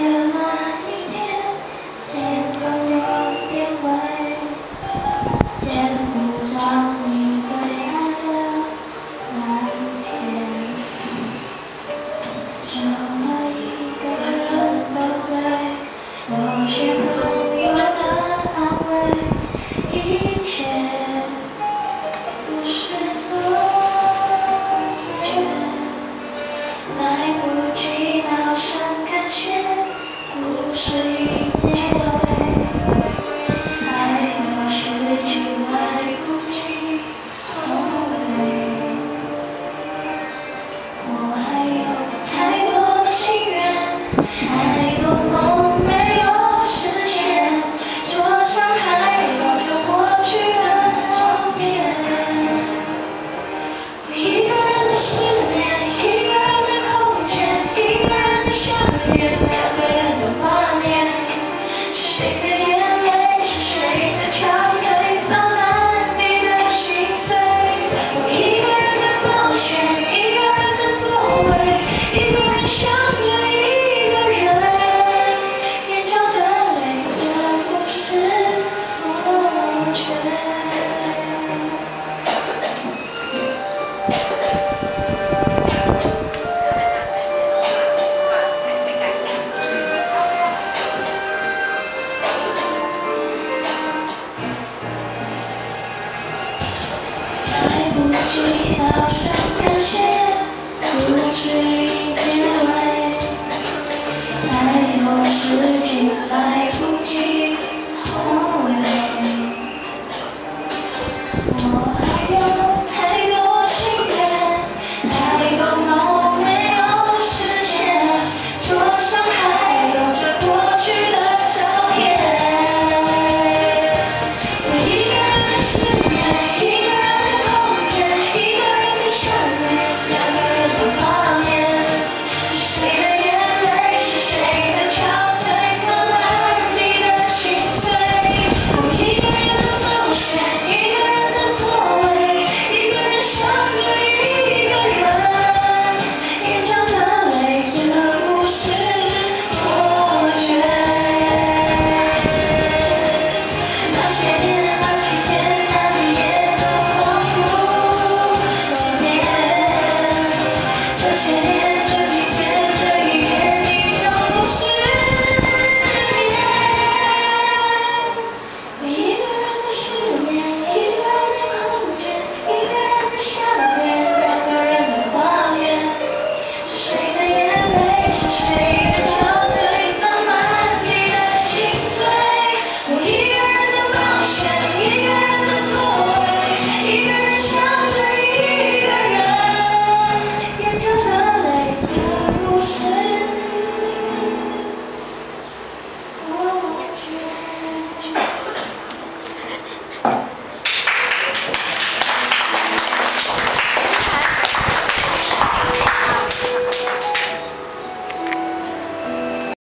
的那一天，天突有点灰，见不着你最爱的那一天。少了一个人斗嘴，有些朋友的安慰，一切不是错觉。来不及道声感谢，故事已结尾，太多事情来不及后悔。我还有太多的心愿，太多梦没有实现，桌上还留着过去的照片。我一个人的失眠，一个人的空间，一个人的想念，两个人的画面。是谁的眼泪，是谁的憔悴，洒满你的心碎。我一个人的冒险，一个人的座位，一个人想着一个人，眼角的泪，这不是错觉。来不及道声感谢，故事已结尾，太多事情来不及